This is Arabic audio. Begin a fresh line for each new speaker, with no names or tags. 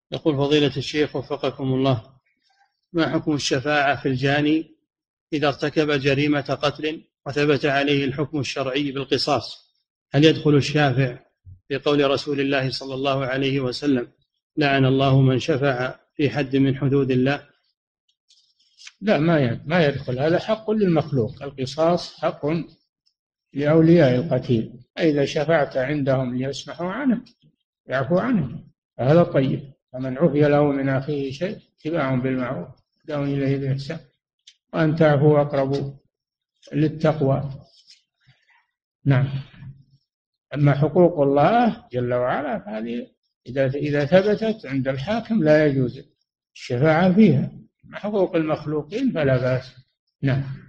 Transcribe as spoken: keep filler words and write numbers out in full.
يقول فضيلة الشيخ وفقكم الله، ما حكم الشفاعة في الجاني إذا ارتكب جريمة قتل وثبت عليه الحكم الشرعي بالقصاص؟ هل يدخل الشافع في قول رسول الله صلى الله عليه وسلم لعن الله من شفع في حد من حدود الله؟
لا، ما ما يدخل، هذا حق للمخلوق، القصاص حق لأولياء القتيل، إذا شفعت عندهم ليسمحوا عنه يعفو عنه، هذا طيب. فمن عفي له من أخيه شيء اتباع بالمعروف دعوا إليه بإحسان وأن تعفوا أقرب للتقوى. نعم. أما حقوق الله جل وعلا فهذه إذا إذا ثبتت عند الحاكم لا يجوز الشفاعة فيها. أما حقوق المخلوقين فلا بأس. نعم.